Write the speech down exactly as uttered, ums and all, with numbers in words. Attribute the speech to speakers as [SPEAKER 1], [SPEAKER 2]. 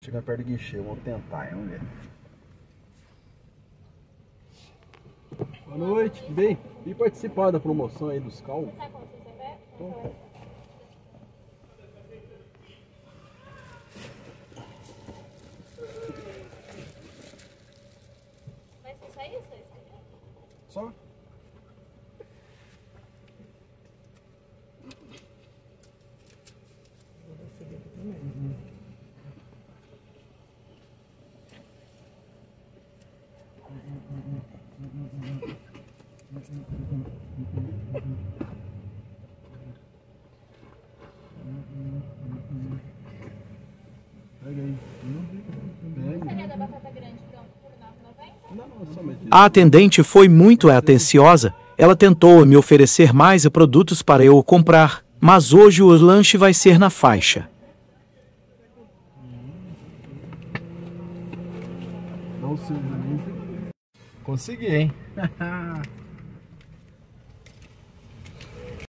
[SPEAKER 1] Chegar perto do guichê, vamos tentar, vamos ver. Boa noite, tudo bem? Vim participar da promoção aí dos calmos. Então...
[SPEAKER 2] Vai ser só isso?
[SPEAKER 1] Só? Pega aí.
[SPEAKER 2] Seria da batata grande pronto por nove e noventa?
[SPEAKER 1] Não, somente isso.
[SPEAKER 3] A atendente foi muito atenciosa. Ela tentou me oferecer mais produtos para eu comprar, mas hoje o lanche vai ser na faixa.
[SPEAKER 1] Não sei. Consegui, hein?